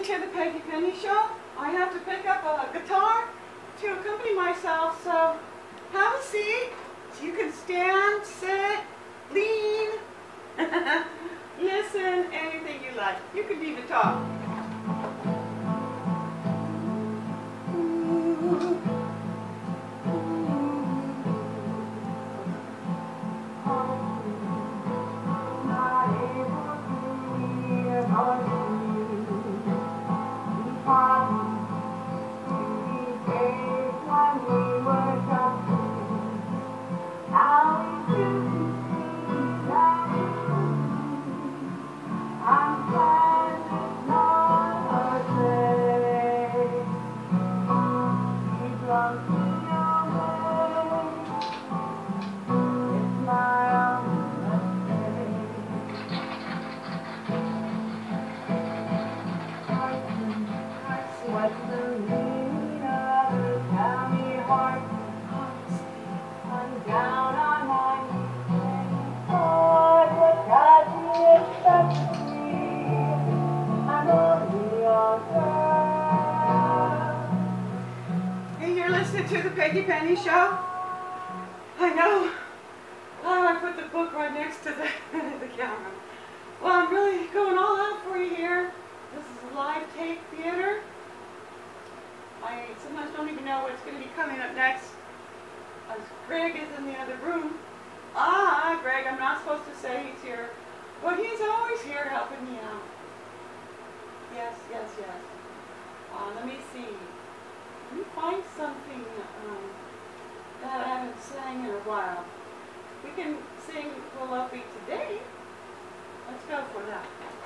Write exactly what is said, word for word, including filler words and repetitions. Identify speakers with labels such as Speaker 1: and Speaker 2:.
Speaker 1: to the Peggy Penny Show. I have to pick up a guitar to accompany myself, so have a seat. You can stand, sit, lean, listen, anything you like. You can even talk.
Speaker 2: What's the meaning of the county heart? I'm down on my knees. Oh, what God expects me. I'm only a girl.
Speaker 1: Hey, you're listening to the Peggy Penny Show? I know. Oh, I put the book right next to the, the camera. Well, I'm really going all out for you here. This is a live tape theater. I sometimes don't even know what's going to be coming up next. As Greg is in the other room. Ah, Greg, I'm not supposed to say he's here, but he's always here helping me out. Yes, yes, yes. Uh, let me see. Let me find something um, that I haven't sang in a while. We can sing Will Love Be Today. Let's go for that.